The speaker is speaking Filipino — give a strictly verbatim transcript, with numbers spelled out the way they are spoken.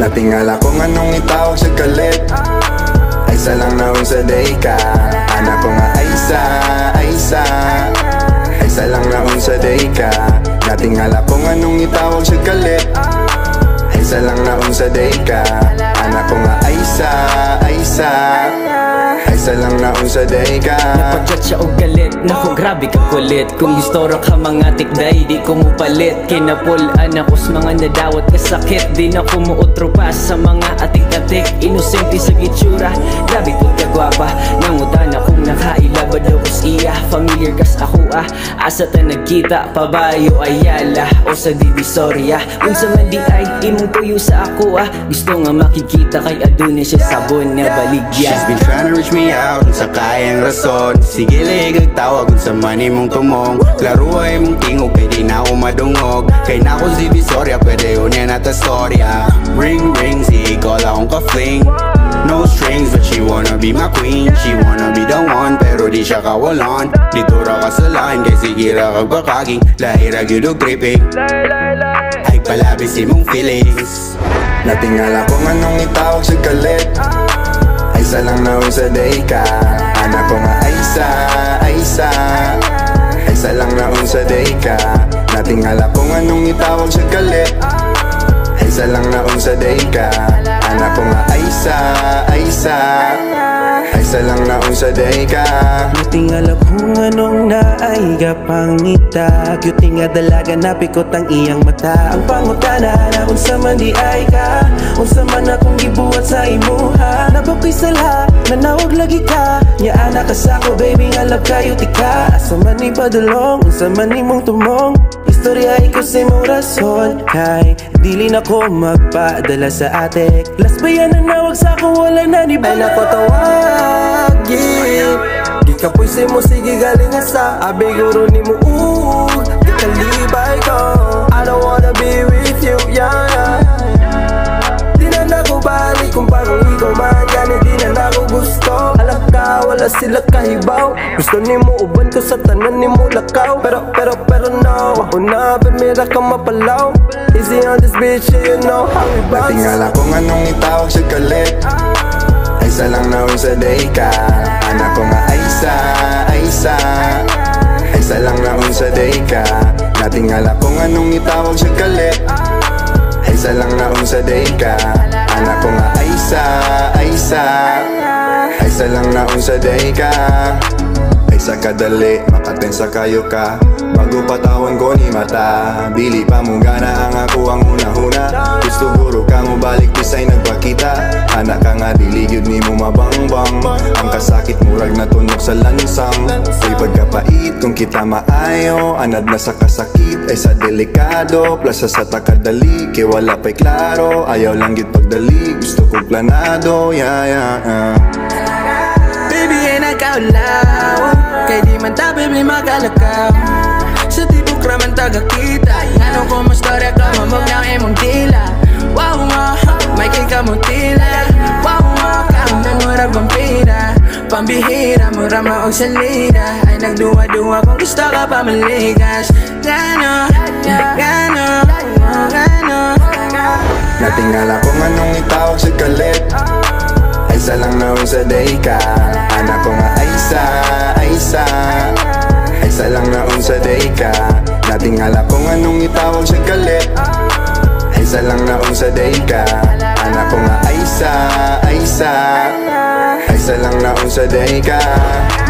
Natingala kung anong itawag sa kalit. Ay sa lang naon sa day ka. Anak ko nga ay sa, ay sa Ay sa lang naon sa day ka. Natingala kung anong itawag sa kalit. Ay sa lang naon sa day ka. Anak ko nga ay sa, ay sa Ay sa lang naon sa day ka. Napagkat siya og galit. Naku grabe ka kulit. Kung gistoro ka mga tikday di ko mo palit. Kinapulaan ako sa mga nadawat kasakit. Di na ko muotro pa sa mga atik-atik. Inosente sa gitsura. Grabe ko ka gwapa. Nangutan akong nakailabad ako sa iya. Familiar kas ako ah. Asa ta nagkita pabayo ayala o sa Divisoria. Unsa man di ay imong tuyo sa ako ah. Gusto nga makikita kay aduna siya sabon nga baligya. She's been trying to reach me out sa kayang rason. Sige ligag tawag kung sa mani mong tumong. Klaro ay mong tingog kay di na ako madungog. Kay na ako si Divisoria pwede unya na ta storya. Ring ring si call akong ka-fling. No strings but she wanna be my queen. She wanna be the one pero di siya kawalan. Dito ra ka sa line kay sige ra kag bakaging. Lahira gyud og tripping. Ay palabis imong feelings. Natingala kung anong itawag sa kalit. Ay sa lang naon sa day ka. Anak ko nga ay sa, ay sa Ay sa lang naon sa day ka. Natingala kung anong itawag sa kalit. Ay sa lang naon sa day ka. Anak ko nga ay sa, ay sa Ay sa lang naon sa day ka. Natingala kung anong naay gapangita. Cutie nga dalaga napikot ang iyang mata. Ang pangutana na unsa man di ay ka. Unsa man akong gibuhat sa imuha. Nabakoy sala, nanawag lagi ka. Nya anak ka sa ko baby nga love kayo tika. Asa man ni padulong, unsa man ni mong tumong. Istorya ko sa imong rason. Kay dili na ko magpadala sa atik. Last ba yan ang nawag sa ako wala na di ba. Ay nako tawagin. Gikapoy sa mo sige galing nga sa abi guro ni mo ug kalibay ko. I don't wanna be with you, yeah, yeah. Di na nako balik kung parang ikaw man gani. Di na nako gusto. Alam ka wala sila kahibaw. Gusto ni mo uban ko sa tanan ni mo lakaw. Pero pero pero no, ako na permira ka mapalaw. Easy on this bitch, yeah, you know how we bounce. Natingala kung anong itawag sa kalit. Ay sa lang naon sa day ka. Anak ko nga ay sa, ay sa Ay sa lang naon sa day ka. Natingala kung anong itawag sa kalit. Ay sa lang naon sa day ka. Anak ko nga ay sa, ay sa Ay sa lang naon sa day ka. Ay sa kadali, makatensa kayo ka. Bago patawan ko ni mata. Bili pa mong gana ang ako ang una-huna. Gusto guro ka mo balik bisay nagpakita. Anak ka nga diligyod ni mo mabangbang. Ang kasakit murag na tunok sa lansang. Ay pagkapait kung kita maayo. Anad na sa kasakit ay sa delikado. Plasa sa takadali, kay wala pa'y klaro. Ayaw lang yun pagdali, gusto kong planado. Yeah, yeah, yeah. Baby ay nagkaulaw. Kay di man ta baby magalakaw. Sa tibok raman tagakita. Ano ko mo storya ka mamog ng imong dila. Wow mo, may king ka mong tila. Wow mo, kaunan mo ra vampira. Pambihira mo ra maog salida. Ay nagduwa-duwa kung gusto ka pa maligas. Gano, gano, gano. Natingala kung anong itawag sa kalit. Ay sa lang naon sa day ka. Anak ko nga ay sa, ay sa Ay sa lang naon sa day ka. Natingala kung anong itawag sa kalit. Ay sa lang naon sa day ka. Anak ko nga ay sa, ay sa Ay sa lang naon sa day ka.